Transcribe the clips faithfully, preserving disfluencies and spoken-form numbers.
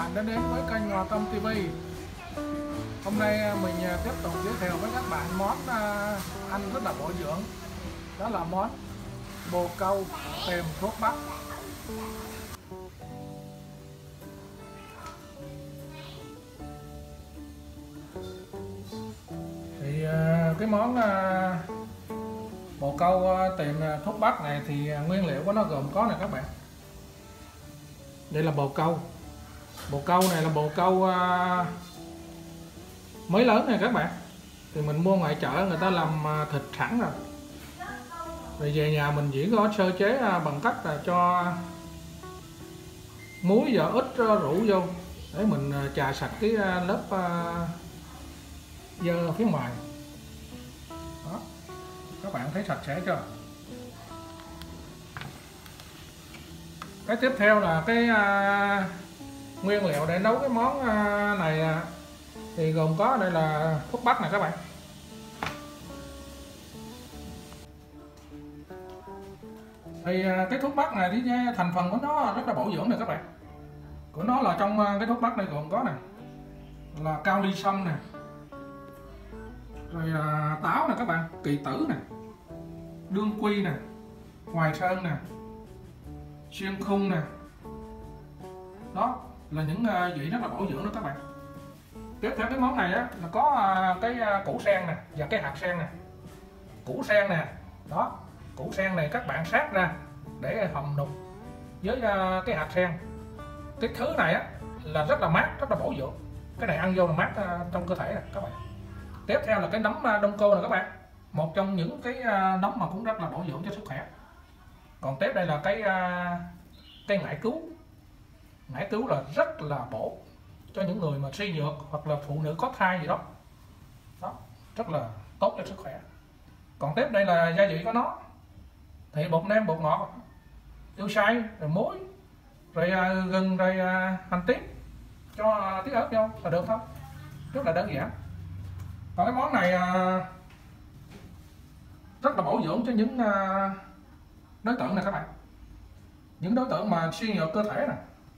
bạn đã đến với kênh Hòa Tâm ti vi. Hôm nay mình tiếp tục giới thiệu với các bạn món ăn rất là bổ dưỡng. Đó là món bồ câu kèm thuốc bắc. Thì cái món bồ câu tìm thuốc bắc này thì nguyên liệu của nó gồm có này các bạn. Đây là bồ câu. Bồ câu này là bồ câu mới lớn này các bạn. Thì mình mua ngoài chợ người ta làm thịt sẵn rồi. Rồi về nhà mình chỉ có sơ chế bằng cách là cho muối và ít rượu vô để mình chà sạch cái lớp dơ ở phía ngoài. Đó. Các bạn thấy sạch sẽ chưa? Cái tiếp theo là cái uh, nguyên liệu để nấu cái món uh, này uh, thì gồm có đây là thuốc bắc này các bạn. Thì uh, cái thuốc bắc này thì thành phần của nó rất là bổ dưỡng này các bạn. Của nó là trong uh, cái thuốc bắc này gồm có này là cao ly sâm nè, rồi uh, táo nè các bạn, kỳ tử nè, đương quy nè, hoài sơn nè, xuyên khung nè. Đó là những uh, vị rất là bổ dưỡng đó các bạn. Tiếp theo cái món này á là có uh, cái uh, củ sen nè và cái hạt sen nè. Củ sen nè, đó, củ sen này các bạn sát ra để hầm đục với uh, cái hạt sen. Cái thứ này á là rất là mát, rất là bổ dưỡng. Cái này ăn vô là mát uh, trong cơ thể nè các bạn. Tiếp theo là cái nấm uh, đông cô nè các bạn. Một trong những cái uh, nấm mà cũng rất là bổ dưỡng cho sức khỏe. Còn tiếp đây là cái uh, cây ngải cứu. Ngải cứu là rất là bổ cho những người mà suy nhược hoặc là phụ nữ có thai gì đó. Đó, rất là tốt cho sức khỏe. Còn tiếp đây là gia vị của nó. Thì bột nêm, bột ngọt, tiêu xay, rồi muối, rồi uh, gừng, rồi uh, hành tím, cho uh, tí ớt vô là được thôi. Rất là đơn giản. Còn cái món này uh, rất là bổ dưỡng cho những uh, đối tượng này các bạn. Những đối tượng mà suy nhược cơ thể này,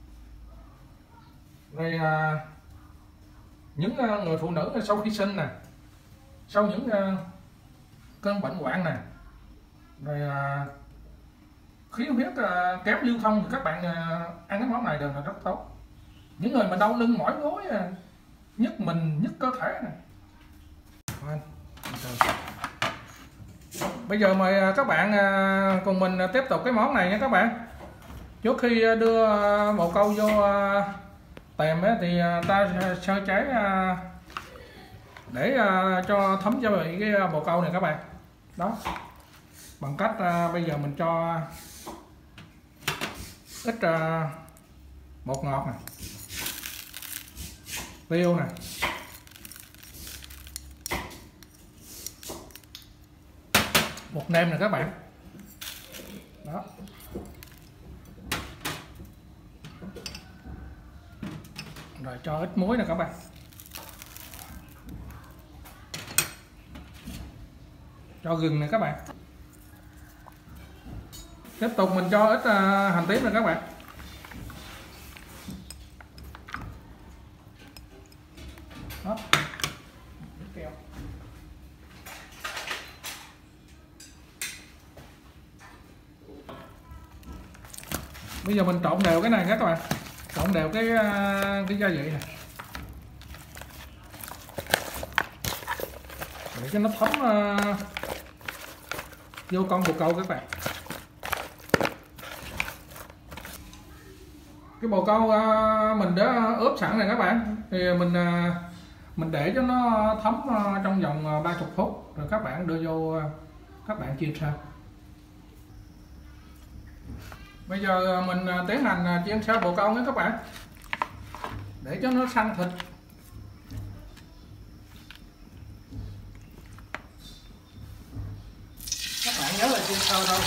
rồi à, những à, người phụ nữ sau khi sinh nè, sau những à, cơn bệnh hoạn nè, rồi à, khí huyết à, kém lưu thông thì các bạn à, ăn cái món này đều là rất tốt. Những người mà đau lưng mỏi gối, à, nhức mình, nhức cơ thể này. Bây giờ mời các bạn à, cùng mình tiếp tục cái món này nha các bạn. Trước khi đưa bồ câu vô tèm thì ta sơ chế để cho thấm gia vị cái bồ câu này các bạn. Đó, bằng cách bây giờ mình cho ít bột ngọt này, tiêu nè, bột nêm này các bạn. Đó, rồi cho ít muối nè các bạn. Cho gừng nè các bạn. Tiếp tục mình cho ít uh, hành tím nè các bạn. Đó. Bây giờ mình trộn đều cái này các bạn. Trộn đều cái cái gia vị này để cho nó thấm uh, vô con bồ câu các bạn. Cái bồ câu uh, mình đã ướp sẵn này các bạn, thì mình uh, mình để cho nó thấm uh, trong vòng ba mươi phút rồi các bạn đưa vô uh, các bạn chiên sao. Bây giờ mình tiến hành chiên sơ bồ câu nhé các bạn, để cho nó săn thịt. Các bạn nhớ là chiên sơ thôi.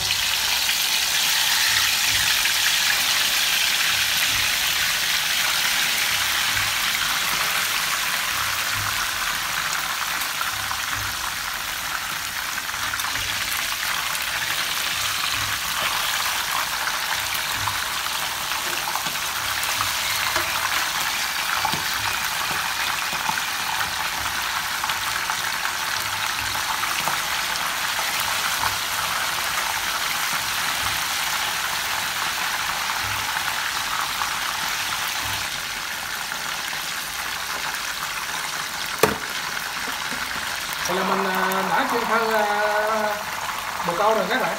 Thì là mình đã chiên thân bồ câu rồi các bạn.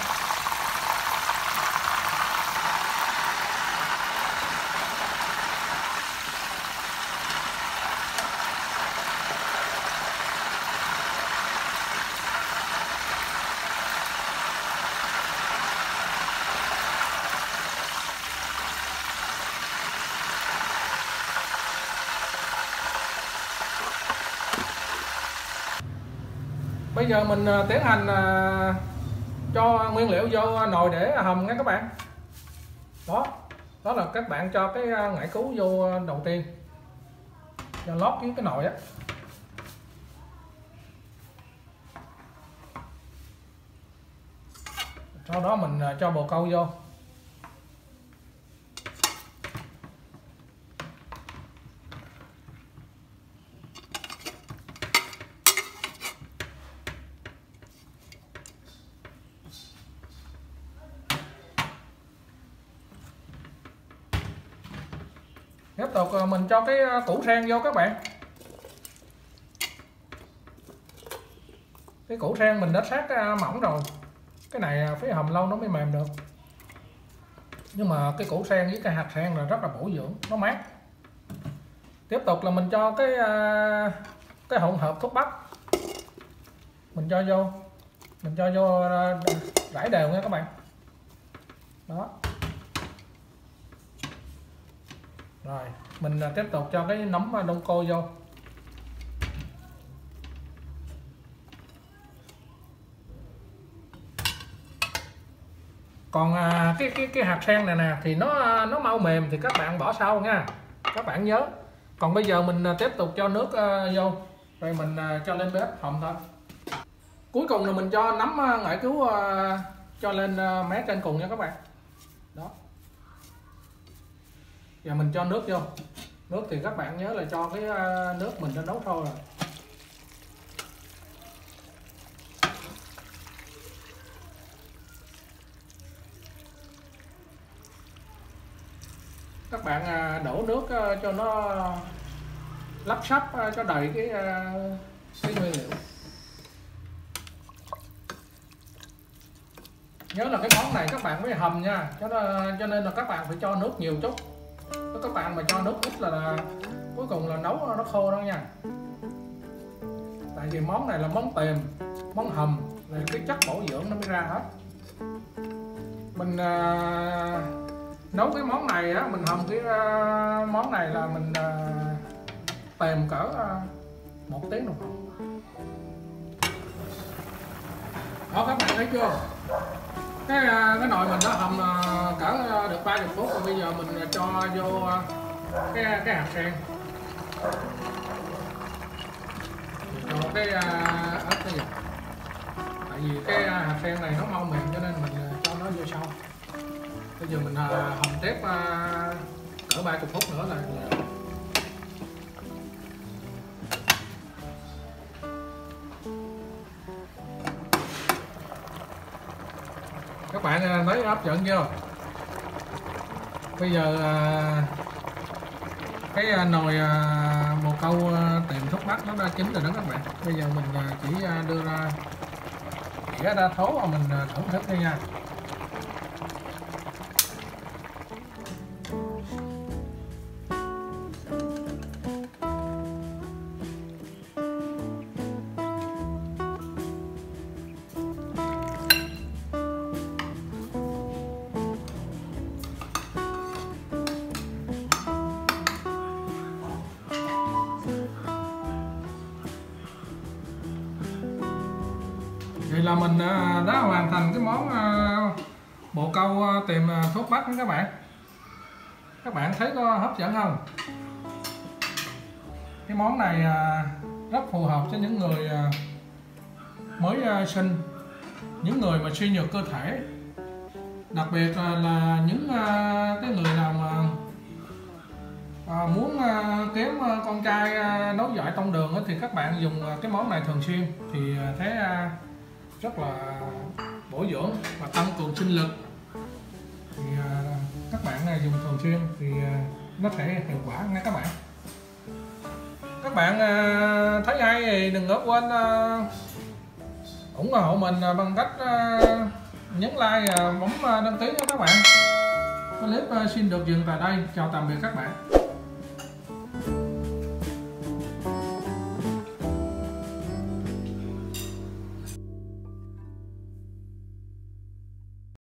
Bây giờ mình tiến hành cho nguyên liệu vô nồi để hầm nha các bạn. Đó, đó là các bạn cho cái ngải cứu vô đầu tiên, cho lót với cái nồi á. Sau đó mình cho bồ câu vô. Tiếp tục mình cho cái củ sen vô các bạn. Cái củ sen mình đã sát mỏng rồi. Cái này phải hầm lâu nó mới mềm được. Nhưng mà cái củ sen với cái hạt sen là rất là bổ dưỡng, nó mát. Tiếp tục là mình cho cái cái hỗn hợp thuốc bắc. Mình cho vô. Mình cho vô rải đều nha các bạn. Đó. Rồi, mình tiếp tục cho cái nấm đông cô vô. Còn à, cái cái cái hạt sen này nè thì nó nó mau mềm thì các bạn bỏ sau nha. Các bạn nhớ. Còn bây giờ mình tiếp tục cho nước uh, vô. Rồi mình uh, cho lên bếp hầm thôi. Cuối cùng là mình cho nấm uh, ngải cứu uh, cho lên uh, mé trên cùng nha các bạn. Đó. Giờ mình cho nước vô. Nước thì các bạn nhớ là cho cái uh, nước mình đã nấu thôi rồi. Các bạn đổ nước cho nó lắp sắp cho đầy cái cái nguyên liệu. Nhớ là cái món này các bạn phải hầm nha, cho nên cho nên là các bạn phải cho nước nhiều chút. Nếu các bạn mà cho nước ít là, là cuối cùng là nấu nó khô đó nha. Tại vì món này là món tềm, món hầm, là cái chất bổ dưỡng nó mới ra hết. Mình uh, nấu cái món này á, mình hầm cái uh, món này là mình uh, tèm cỡ uh, một tiếng đồng hồ. Đó các bạn thấy chưa? Cái uh, cái nồi mình đã hầm uh, cỡ uh, được ba mươi phút rồi. Bây giờ mình uh, cho vô uh, cái cái hạt sen, cho cái uh, ớt cái gì. Tại vì cái uh, hạt sen này nó mau mềm cho nên mình uh, cho nó vô sau. Bây giờ mình uh, hầm tiếp uh, cỡ ba mươi phút nữa là các bạn thấy hấp dẫn chưa? Bây giờ uh, cái nồi uh, bồ câu uh, tiệm thuốc bắc nó đã chín rồi đó các bạn. Bây giờ mình uh, chỉ uh, đưa ra đĩa đa thố và mình uh, thưởng thức thôi nha. Vậy là mình đã hoàn thành cái món bồ câu tiệm thuốc bắc đó các bạn. Các bạn thấy có hấp dẫn không? Cái món này rất phù hợp cho những người mới sinh, những người mà suy nhược cơ thể, đặc biệt là, là những cái người nào mà à, muốn à, kiếm con trai à, nối dõi tông đường thì các bạn dùng cái món này thường xuyên thì thấy à, rất là bổ dưỡng và tăng cường sinh lực. Thì à, các bạn này dùng thường xuyên thì à, nó sẽ hiệu quả nha các bạn. Các các bạn à, thấy hay thì đừng có quên à, ủng hộ mình bằng cách à, nhấn like, à, bấm đăng ký nha các bạn. Clip à, xin được dừng tại đây. Chào tạm biệt các bạn.